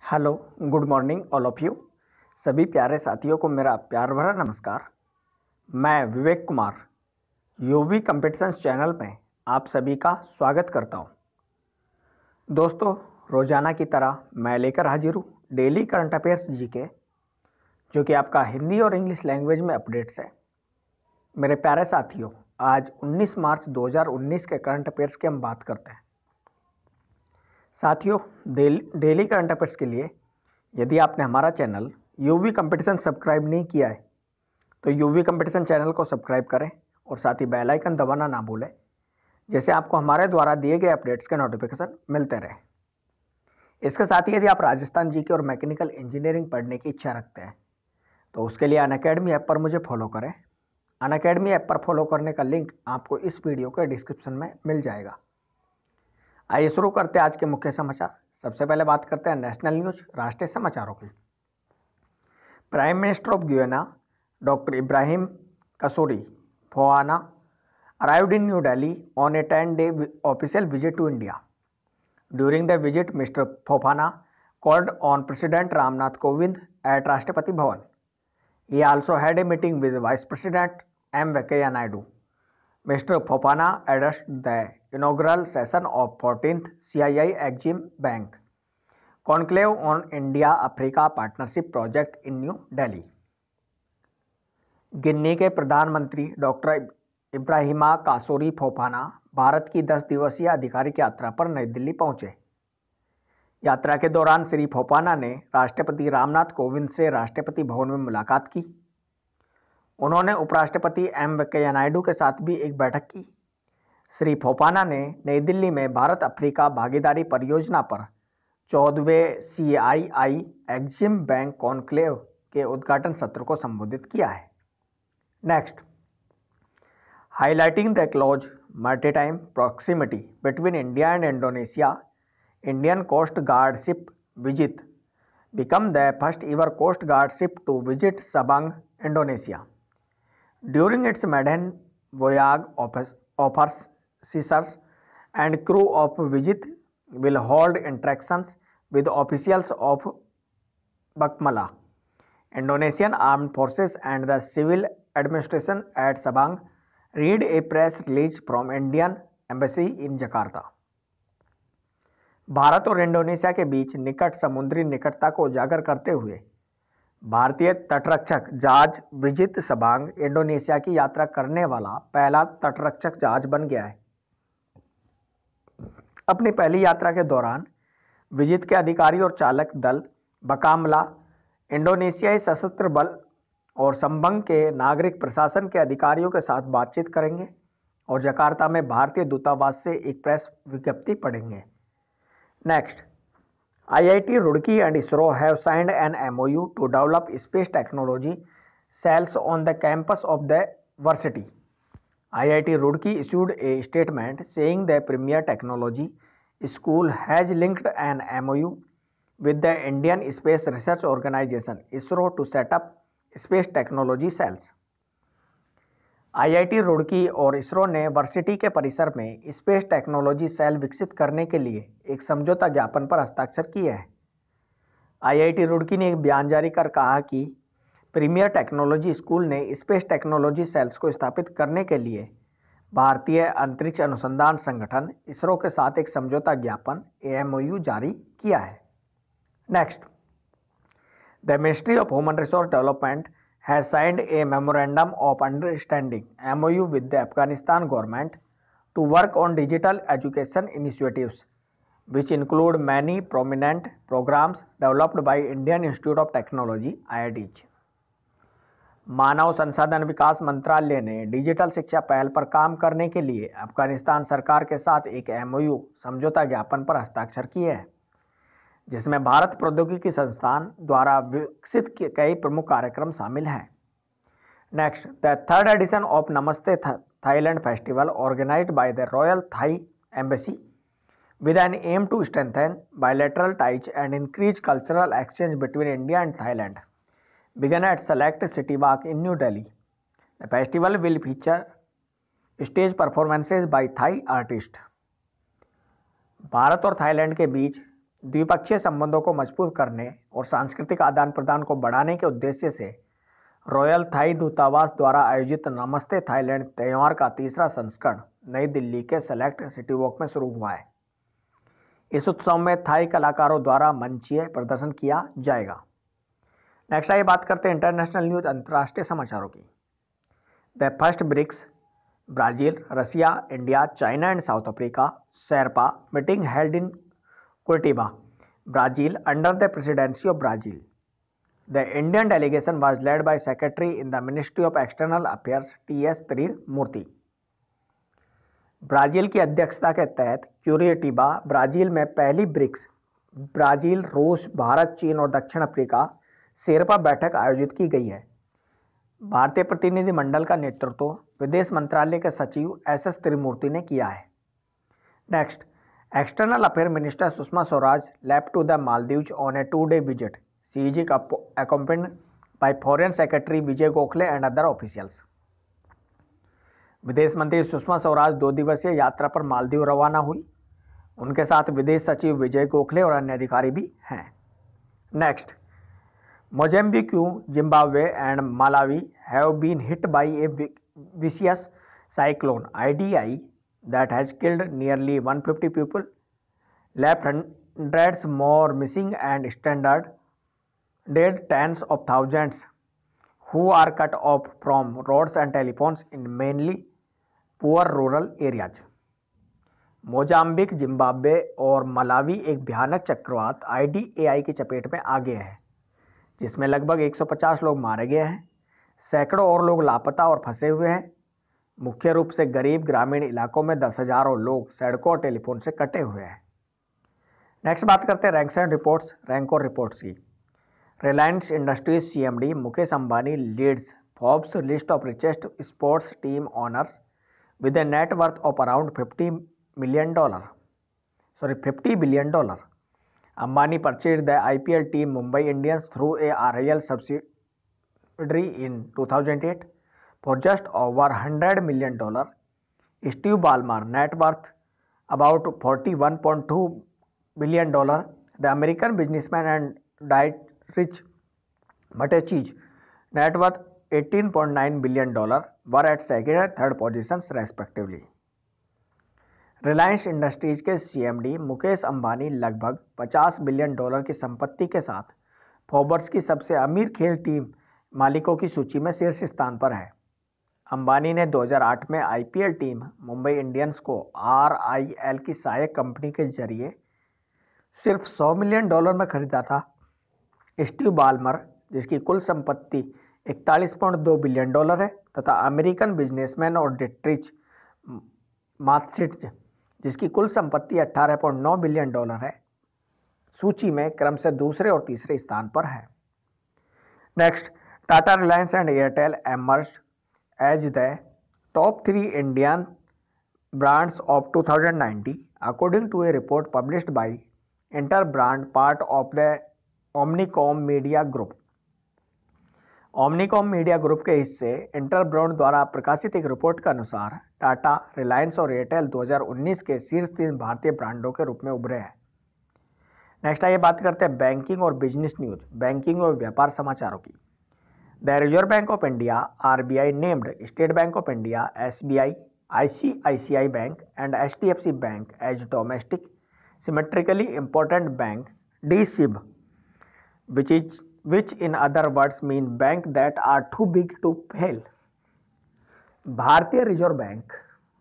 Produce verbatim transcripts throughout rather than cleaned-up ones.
Hello, good morning all of you. सभी प्यारे साथियों को मेरा प्यार भरा नमस्कार। मैं Vivek Kumar UV competitions channel में आप सभी का स्वागत करता हूं। दोस्तों, रोजाना की तरह मैं लेकर हाजिर हूं डेली करंट अफेयर्स जीके, जो कि आपका हिंदी और इंग्लिश लैंग्वेज में अपडेट्स है। मेरे प्यारे साथियों, आज उन्नीस मार्च दो हज़ार उन्नीस के करंट अफेयर्स की हम बात करते हैं। साथियों, डेली करंट अफेयर्स के लिए यदि आपने हमारा चैनल यूवी कंपटीशन सब्सक्राइब नहीं किया है तो यूवी कंपटीशन चैनल को सब्सक्राइब करें और साथ ही बेल आइकन दबाना ना भूलें, जैसे आपको हमारे द्वारा दिए गए अपडेट्स के नोटिफिकेशन मिलते रहे। इसके साथ ही यदि आप राजस्थान जीके और मैकेनिकल इंजीनियरिंग पढ़ने की इच्छा रखते हैं तो उसके लिए अनअकैडमी ऐप पर मुझे फॉलो करें। अनअकैडमी ऐप पर फॉलो करने का लिंक आपको इस वीडियो के डिस्क्रिप्शन में मिल जाएगा। आइए शुरू करते हैं आज के मुख्य समाचार। सबसे पहले बात करते हैं नेशनल न्यूज, राष्ट्रीय समाचारों की। Prime minister of Guyana doctor Ibrahim Kassory Fofana arrived in New Delhi on a ten-day official visit to India. During the visit, Mister Fofana called on President Ramnath Kovind at Rashtrapati Bhavan. He also had a meeting with Vice President M. Venkaiah Naidu. Mister Fofana addressed the inaugural session of fourteenth C I I Exim Bank Conclave on India-Africa Partnership Project in New Delhi. Guinea के प्रधानमंत्री doctor Ibrahima Kassory Fofana Bharat की दस दिवसीय आधिकारिक यात्रा पर नई दिल्ली पहुंचे। यात्रा के दौरान श्री फोफाना ने राष्ट्रपति रामनाथ कोविंद से राष्ट्रपति भवन में मुलाकात की। उन्होंने उपराष्ट्रपति एम वेंकैया नायडू के साथ भी एक बैठक की। श्री फोफाना ने नई दिल्ली में भारत अफ्रीका भागीदारी परियोजना पर चौदहवें सी आई आई एक्जिम बैंक कॉन्क्लेव के उद्घाटन सत्र को संबोधित किया है। Next, highlighting the close maritime proximity between India and Indonesia, Indian Coast Guard ship Vijit became the first ever Coast Guard ship to visit Sabang, Indonesia. During its maiden voyage, officers and crew of Vijit will hold interactions with officials of Bakmala, Indonesian Armed Forces and the civil administration at Sabang. Read a press release from Indian Embassy in Jakarta. Bharat और Indonesia के बीच निकट समुद्री निकटता को उजागर करते हुए भारतीय तटरक्षक जहाज विजित सबांग इंडोनेशिया की यात्रा करने वाला पहला तटरक्षक जहाज बन गया है। अपनी पहली यात्रा के दौरान विजित के अधिकारी और चालक दल बकामला, इंडोनेशियाई सशस्त्र बल और संबंग के नागरिक प्रशासन के अधिकारियों के साथ बातचीत करेंगे और जकार्ता में भारतीय दूतावास से एक प्रेस विज्ञप्ति पढ़ेंगे। Next, I I T Roorkee and ISRO have signed an M O U to develop space technology cells on the campus of the varsity. I I T Roorkee issued a statement saying the premier technology school has linked an M O U with the Indian Space Research Organization ISRO to set up space technology cells. I I T Roorkee और इसरो ने varsity के परिसर में space technology cell विकसित करने के लिए एक समझौता ज्ञापन पर हस्ताक्षर किए हैं। आई आई टी रुड़की ने एक बयान जारी कर कहा कि प्रीमियर टेक्नोलॉजी स्कूल ने स्पेस टेक्नोलॉजी सेल्स को स्थापित करने के लिए भारतीय अंतरिक्ष अनुसंधान संगठन इसरो के साथ एक समझौता ज्ञापन ए एम ओ यू जारी किया है। Next, The Ministry of Human Resource Development has signed a Memorandum of Understanding M O U with the Afghanistan government to work on digital education initiatives, which include many prominent programs developed by Indian Institute of Technology I I Ts. मानव संसाधन विकास मंत्रालय ने digital शिक्षा पहल पर काम करने के लिए अफगानिस्तान सरकार के साथ एक एम ओ यू समझौता ज्ञापन पर हस्ताक्षर किए हैं, जिसमें भारत प्रौद्योगिकी संस्थान द्वारा विकसित कई प्रमुख कार्यक्रम शामिल हैं। Next, the third edition of Namaste Thailand festival organised by the royal Thai embassy with an aim to strengthen bilateral ties and increase cultural exchange between India and Thailand began at select city walk in New Delhi. The festival will feature stage performances by Thai artists. Bharat और Thailand के बीच द्विपक्षीय संबंधों को मजबूत करने और सांस्कृतिक आदान प्रदान को बढ़ाने के उद्देश्य से रॉयल थाई दूतावास द्वारा आयोजित नमस्ते थाईलैंड त्योहार का तीसरा संस्करण नई दिल्ली के सेलेक्ट सिटी वॉक में शुरू हुआ है। इस उत्सव में थाई कलाकारों द्वारा मंचीय प्रदर्शन किया जाएगा। नेक्स्ट आइए बात करते हैं इंटरनेशनल न्यूज, अंतर्राष्ट्रीय समाचारों की। The first BRICS Brazil, Russia, India, China and South Africa sherpa meeting held in Curitiba, Brazil under the presidency of Brazil. The Indian delegation was led by Secretary in the Ministry of External Affairs T S Tirumurti. Brazil की अध्यक्षता के तहत Curitiba Brazil में पहली BRICS Brazil, रूस, भारत, चीन और दक्षिण अफ्रीका शेरपा बैठक आयोजित की गई है। भारतीय प्रतिनिधि मंडल का नेतृत्व विदेश मंत्रालय के सचिव एस एस त्रिमूर्ति ने किया है। Next, External Affairs Minister Sushma Swaraj left to the Maldives on a two-day visit. She is accompanied by Foreign Secretary Vijay Gokhale and other officials. विदेश मंत्री सुषमा स्वराज दो दिवसीय यात्रा पर मालदीव रवाना हुई। उनके साथ विदेश सचिव विजय गोखले और अन्य अधिकारी भी हैं। Next, Mozambique, Zimbabwe and Malawi have been hit by a vicious cyclone I D I that has killed nearly one hundred fifty people, left hundreds more missing and stranded, dead tens of thousands who are cut off from roads and telephones in mainly poor rural areas. Mozambique, Zimbabwe और Malawi एक भयानक चक्रवात I D A आई की चपेट में आ गए हैं, जिसमें लगभग एक सौ पचास लोग मारे गए हैं। सैकड़ों और लोग लापता और फंसे हुए हैं। मुख्य रूप से गरीब ग्रामीण इलाकों में दस हजारों लोग सड़कों और टेलीफोन से कटे हुए हैं। नेक्स्ट बात करते हैं रैंक्स एंड रिपोर्ट्स, रैंक और रिपोर्ट्स की। Reliance Industries C M D Mukesh Ambani leads Forbes list of richest sports team owners with a net worth of around fifty million dollar sorry fifty billion dollar. Ambani purchase the I P L team Mumbai Indians through a R I L subsidiary in two thousand eight for just over one hundred million dollars. Steve Ballmer net worth about forty-one point two billion dollars. The American businessman and diet rich Matechi's net worth eighteen point nine billion dollars were at second and third positions respectively. Reliance Industries के C M D Mukesh Ambani लगभग पचास billion dollar की संपत्ति के साथ Forbes की सबसे अमीर खेल टीम मालिकों की सूची में शीर्ष स्थान पर है। अंबानी ने दो हज़ार आठ में I P L team Mumbai Indians को आर आई एल की सहायक कंपनी के जरिए सिर्फ सौ मिलियन डॉलर में खरीदा था। स्टीव बाल्मर, जिसकी कुल संपत्ति इकतालीस पॉइंट दो बिलियन डॉलर है, तथा अमेरिकन बिजनेसमैन और डिट्रिच मात्सिट्ज, जिसकी कुल संपत्ति अठारह पॉइंट नौ बिलियन डॉलर है, सूची में क्रम से दूसरे और तीसरे स्थान पर है। Next, Tata, Reliance and Airtel emerged as the top three Indian brands of two thousand nineteen, according to a report published by Interbrand, part of the Omnicom Media Group. Omnicom Media Group के हिस्से इंटरब्रांड द्वारा प्रकाशित एक रिपोर्ट के अनुसार टाटा, रिलायंस और Airtel दो हज़ार उन्नीस के शीर्ष तीन भारतीय ब्रांडों के रूप में उभरे हैं। नेक्स्ट आइए बात करते हैं बैंकिंग और बिजनेस न्यूज, बैंकिंग और व्यापार समाचारों की। The Reserve Bank of India R B I named State Bank of India, S B I, I C I C I Bank and H D F C Bank as domestic symmetrically important bank D S I B, which is which in other words mean bank that are too big to fail. भारतीय reserve bank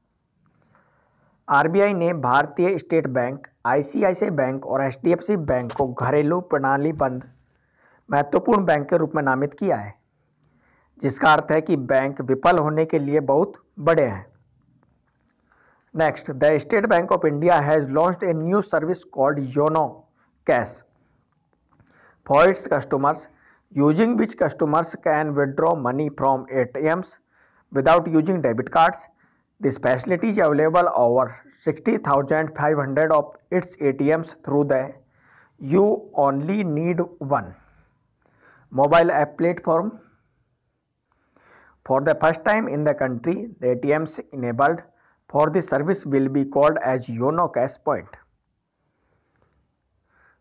R B I ने भारतीय state bank, I C I C I bank और H D F C bank को घरेलू प्रणाली बंद महत्वपूर्ण bank के रूप में नामित किया है, जिसका अर्थ है कि बैंक विफल होने के लिए बहुत बड़े हैं। Next, the State Bank of India has launched a new service called Yono cash for its customers, using which customers can withdraw money from A T Ms without using debit cards. This facility is available over sixty thousand five hundred of its A T Ms through the You Only Need One mobile app platform. For the first time in the country, the A T Ms enabled for this service will be called as Yono Cash Point.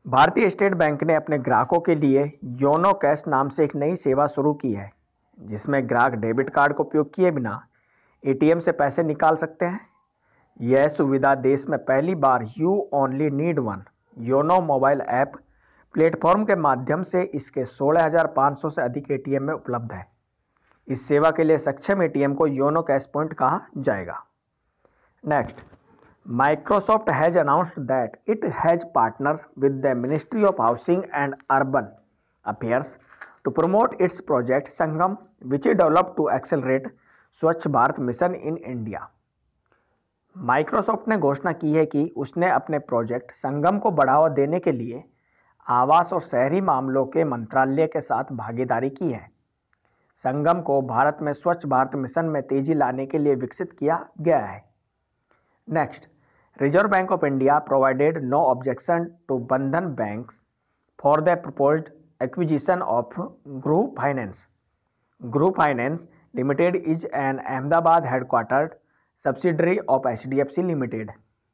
भारतीय state bank ने अपने ग्राहकों के लिए YONO cash नाम से एक नई सेवा शुरू की है, जिसमें ग्राहक डेबिट कार्ड का उपयोग किए बिना एटीएम से पैसे निकाल सकते हैं। यह सुविधा देश में पहली बार you only need one Yono mobile app platform के माध्यम से इसके सोलह हज़ार पाँच सौ से अधिक एटीएम में उपलब्ध है। इस सेवा के लिए सक्षम एटीएम को योनो कैश पॉइंट कहा जाएगा। Next, Microsoft has announced that it has partnered with the Ministry of Housing and Urban Affairs to promote its project Sangam, which is developed to accelerate Swachh Bharat mission in India. Microsoft ने घोषणा की है कि उसने अपने project संगम को बढ़ावा देने के लिए आवास और शहरी मामलों के मंत्रालय के साथ भागीदारी की है। संगम को भारत में स्वच्छ भारत मिशन में तेजी लाने के लिए विकसित किया गया है। Next, Reserve Bank of India provided no objection to Bandhan Banks for the proposed acquisition of Group Finance. Group Finance Limited is an Ahmedabad headquartered subsidiary of H D F C Limited.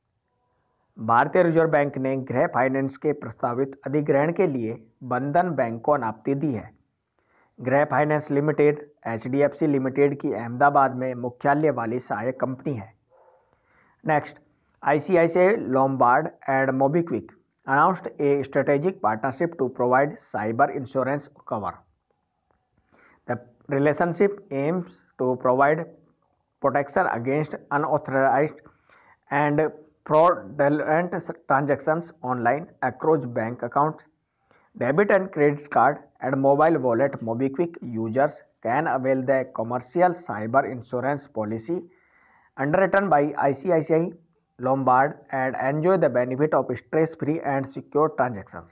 भारतीय reserve bank ने Griha finance के प्रस्तावित अधिग्रहण के लिए बंधन bank को अनापत्ति दी है। Griha finance limited H D F C limited की अहमदाबाद में मुख्यालय वाली सहायक कंपनी है। Next, I C I C I Lombard and MobiKwik announced a strategic partnership to provide cyber insurance cover. The relationship aims to provide protection against unauthorized and fraudulent transactions online across bank accounts, debit and credit card, and mobile wallet. MobiKwik users can avail the commercial cyber insurance policy underwritten by I C I C I Lombard and enjoy the benefit of stress-free and secure transactions.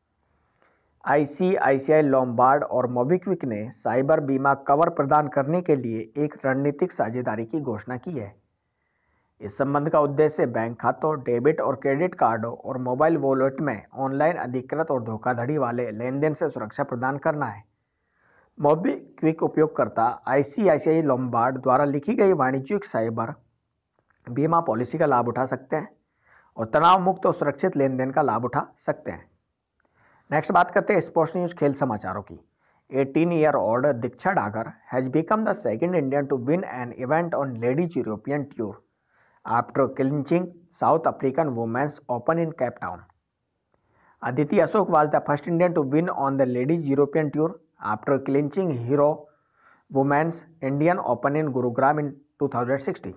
I C I C I Lombard और MobiKwik ने cyber बीमा cover प्रदान करने के लिए एक रणनीतिक साझेदारी की घोषणा की है। इस संबंध का उद्देश्य बैंक खातों, डेबिट और क्रेडिट कार्डों और मोबाइल वॉलेट में ऑनलाइन अधिकृत और धोखाधड़ी वाले लेनदेन से सुरक्षा प्रदान करना है। MobiKwik उपयोगकर्ता आई C I C I Lombard द्वारा लिखी गई वाणिज्यिक साइबर बीमा पॉलिसी का लाभ उठा सकते हैं और तनाव मुक्त और सुरक्षित लेनदेन का लाभ उठा सकते हैं। नेक्स्ट बात करते हैं स्पोर्ट्स न्यूज खेल समाचारों की। Eighteen year old Diksha Dagar has become the second Indian to win an event on ladies European tour after clinching South African women's open in Cape Town. Aditi Ashok was the first Indian to win on the ladies European tour after clinching Hero women's Indian open in Gurugram in two thousand sixteen.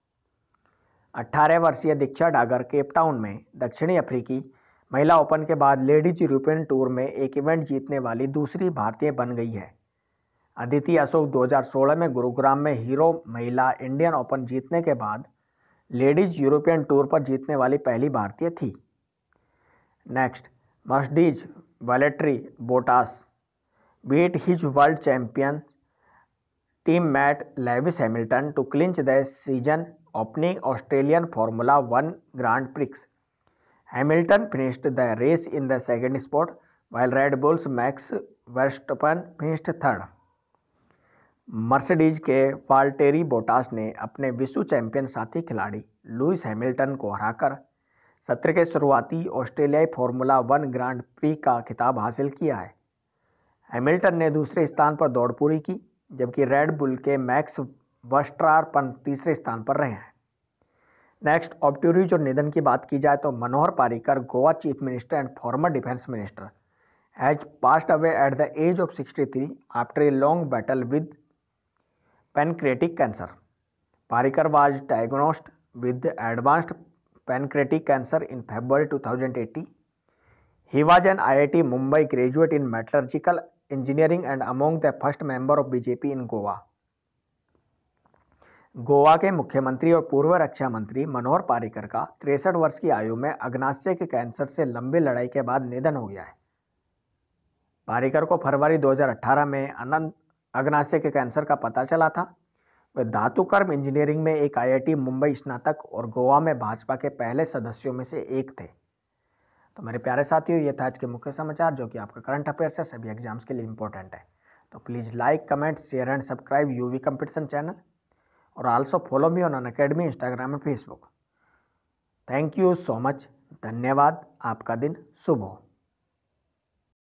अठारह वर्षीय दीक्षा Dagar Cape Town में दक्षिणी अफ्रीकी महिला open के बाद ladies European tour में एक इवेंट जीतने वाली दूसरी भारतीय बन गई है। अदिति अशोक दो हज़ार सोलह में गुरुग्राम में हीरो महिला इंडियन ओपन जीतने के बाद लेडीज यूरोपियन टूर पर जीतने वाली पहली भारतीय थी। Next, Mercedes Valtteri Bottas beat his world champion teammate Lewis Hamilton to clinch the season opening Australian Formula One Grand Prix. Hamilton finished the race in the second spot, while Red Bull's Max Verstappen finished third. Mercedes के Valtteri Bottas ने अपने विश्व champion साथी खिलाड़ी Lewis Hamilton को हराकर सत्र के शुरुआती ऑस्ट्रेलियाई फॉर्मूला वन ग्रांड प्री का खिताब हासिल किया है। हैमिल्टन ने दूसरे स्थान पर दौड़ पूरी की, जबकि रेड बुल के मैक्स वर्स्टापन तीसरे स्थान पर रहे हैं। नेक्स्ट, ऑब्ट्यूरीज और निधन की बात की जाए तो Manohar Parrikar, Goa chief minister and former defence minister, has passed away at the age of sixty three after a long battle with pancreatic cancer. Parrikar was diagnosed with advanced pancreatic cancer in February two thousand eighteen. He was an I I T Mumbai graduate in metallurgical engineering and among the first member of B J P in Goa. Goa के मुख्यमंत्री और पूर्व रक्षा मंत्री मनोहर पारिकर का तिरसठ वर्ष की आयु में अग्नाशय के कैंसर से लंबी लड़ाई के बाद निधन हो गया है। पारिकर को फरवरी दो हज़ार अठारह में अनंत अग्नाशय के कैंसर का पता चला था। वे धातुकर्म इंजीनियरिंग में एक आई आई टी मुंबई स्नातक और गोवा में भाजपा के पहले सदस्यों में से एक थे। तो मेरे प्यारे साथियों, ये था आज के मुख्य समाचार जो कि आपका करंट अफेयर्स है, सभी एग्जाम्स के लिए इंपॉर्टेंट है। तो please like, comment, share and subscribe UV competition channel और also follow me on Unacademy, Instagram and Facebook. Thank you so much. धन्यवाद। आपका दिन शुभ हो।